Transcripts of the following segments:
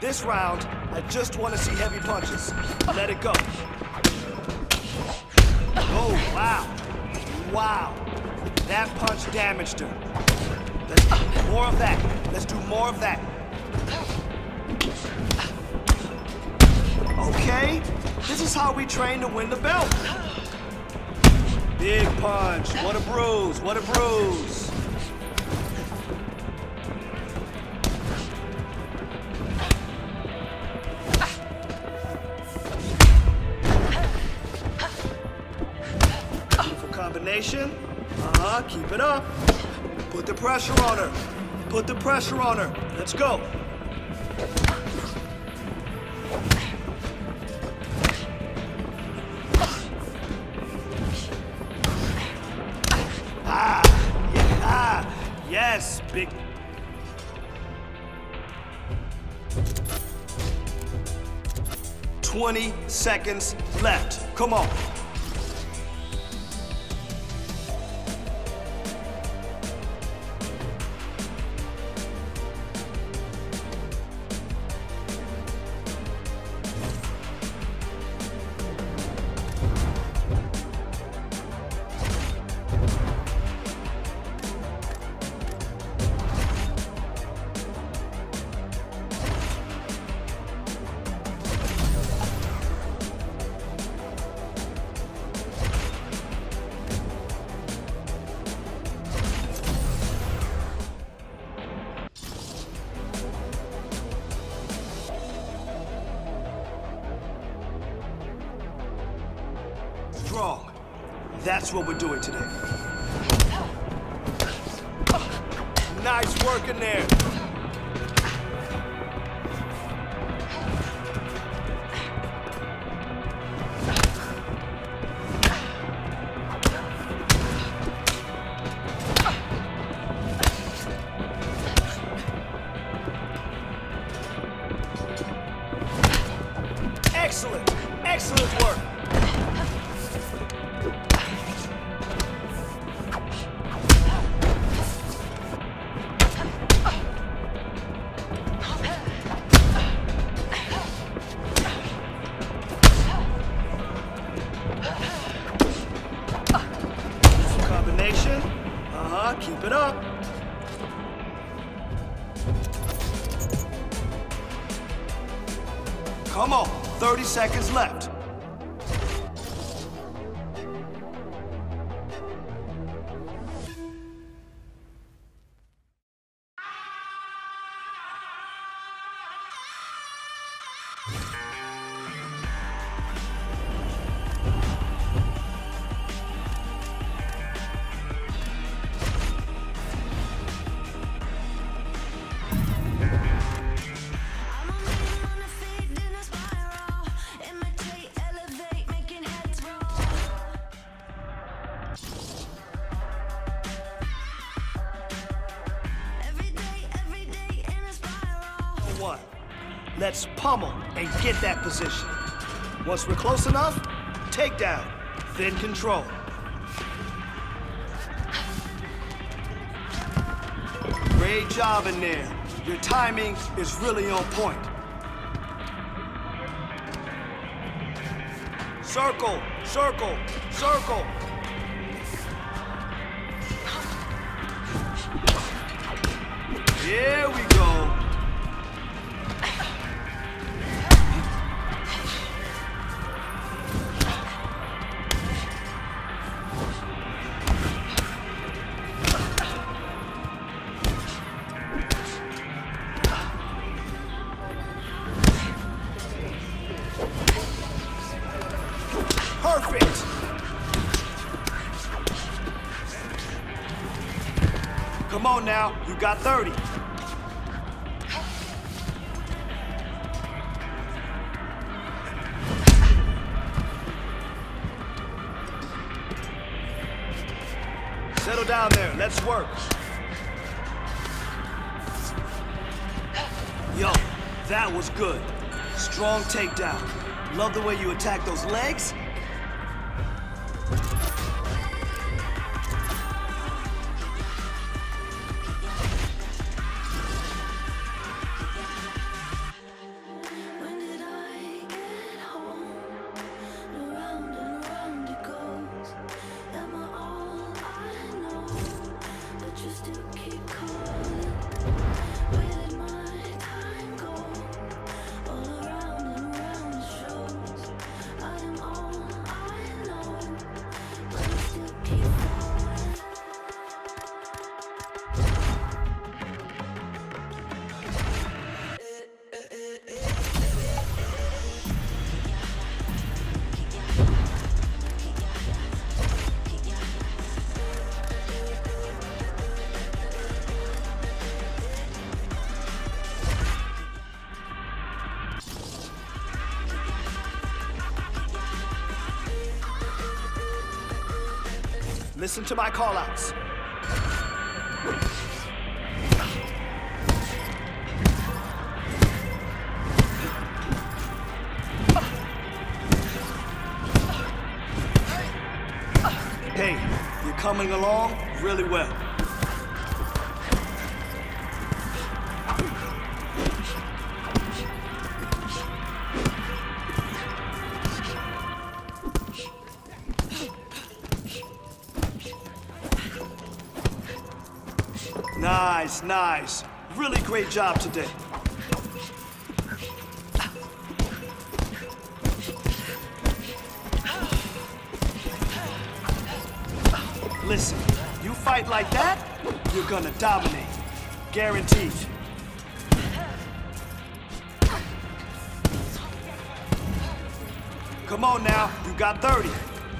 This round, I just want to see heavy punches. Let it go. Oh, wow. Wow. That punch damaged her. Let's do more of that. Let's do more of that. Okay, this is how we train to win the belt. Big punch. What a bruise. What a bruise. Beautiful combination. Keep it up. Put the pressure on her. Put the pressure on her. Let's go. Yes, big. "20 seconds left. Come on. Strong. That's what we're doing today. Nice work in there. Excellent. Excellent work. Combination. Keep it up. Come on, 30 seconds left. One. Let's pummel and get that position. Once we're close enough, takedown, then control. Great job in there. Your timing is really on point. Circle, circle, circle. Here we go. Perfect. Come on now, you got 30. Settle down there, let's work. Yo, that was good. Strong takedown. Love the way you attack those legs. Listen to my callouts. Hey, you're coming along really well. Nice, nice. Really great job today. Listen, you fight like that, you're gonna dominate. Guaranteed. Come on now, you got 30.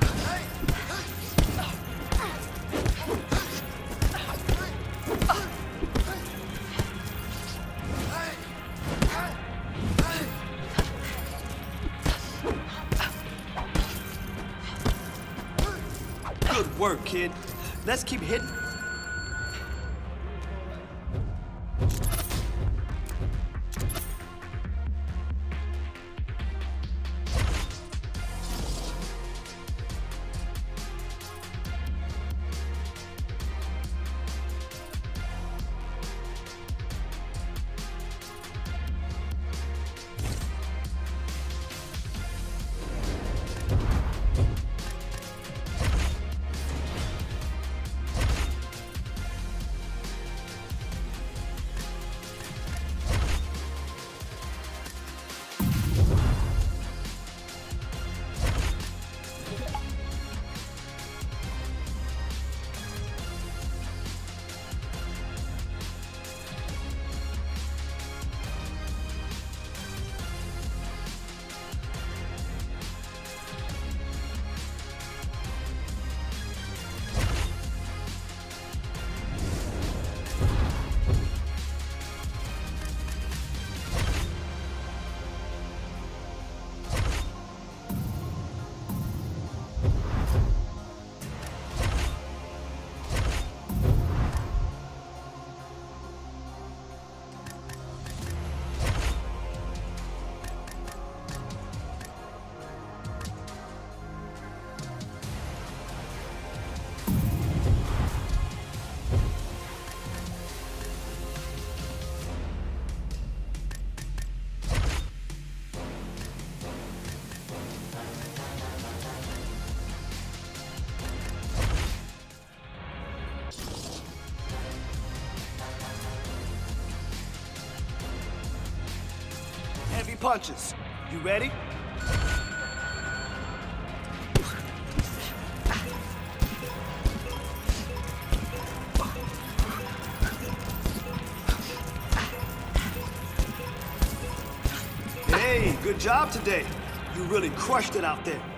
Good work, kid. Let's keep hitting. Heavy punches. You ready? Hey, good job today. You really crushed it out there.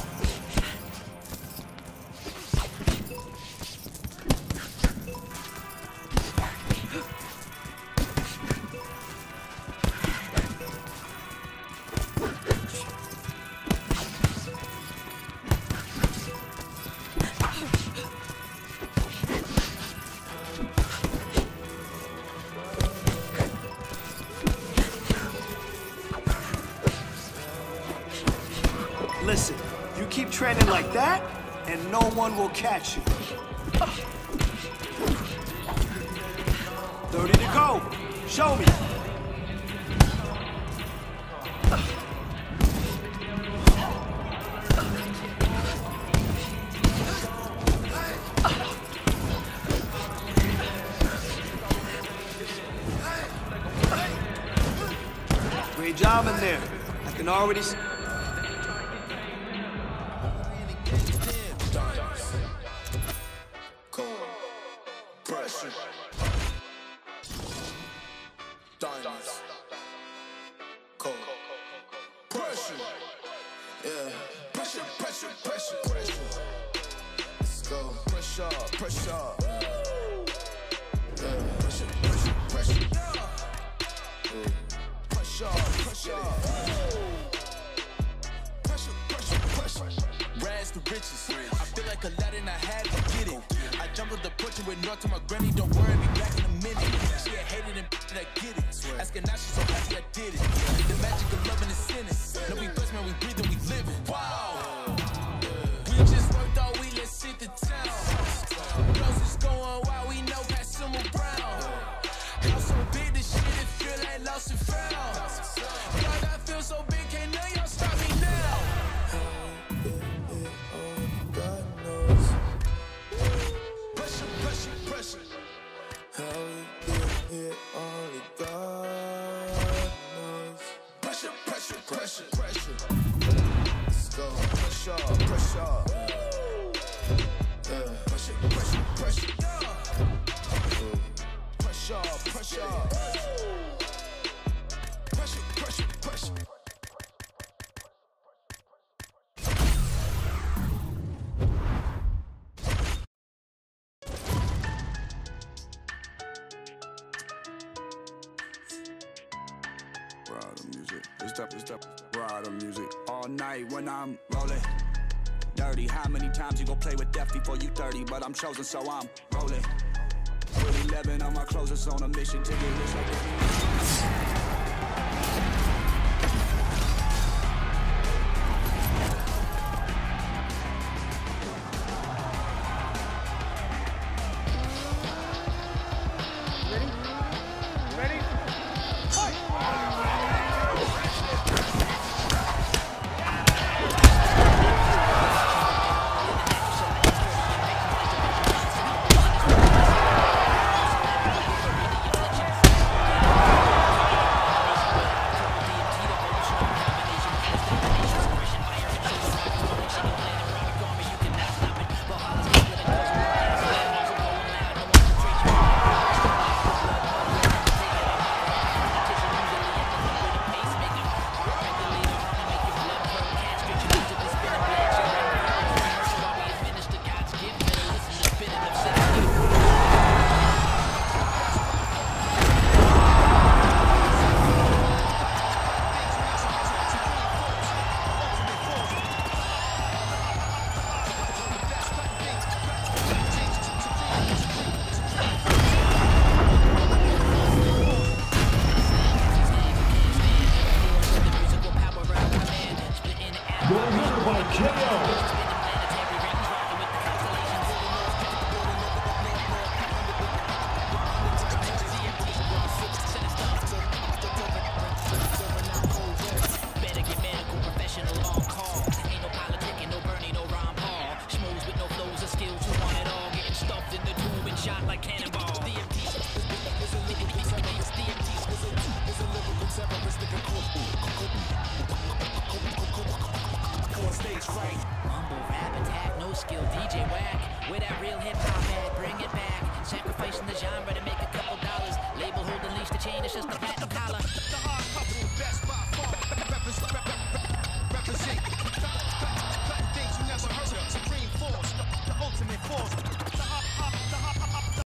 Listen, you keep training like that, and no one will catch you. 30 to go. Show me. Great job in there. I can already see. Diamonds. Cold. Pressure. Yeah. Pressure, pressure, pressure, pressure. Let's go. Pressure, pressure. Yeah. Pressure, pressure, pressure. Pressure, pressure. Pressure, pressure, pressure. Rags to riches. I feel like Aladdin, I had to get it. I jumped off the porch and went north to my granny. Don't worry, be back in a minute. She had hated and I get it. Asking now, she's so happy I did it. The magic of loving is sinning. No, we blessed, man, we breathe and we live it. Wow. We just worked all week, let's hit the town. Close is going wild, we know Pasuma Brown. House so big, this shit, it feel like lost and found. God, I feel so big, can't none y'all stop me now. God knows. Pressure, pressure, pressure. How we get here, only God knows. Pressure, pressure, pressure, pressure. Let's go. Pressure, pressure. Yeah. Pressure, pressure, pressure. Pressure, pressure. Pressure, pressure, pressure. It's the rider music. All night when I'm rolling. Dirty, how many times you gon' play with death before you 30? But I'm chosen, so I'm rolling. With 11 on my clothes, it's on a mission to get rich like this.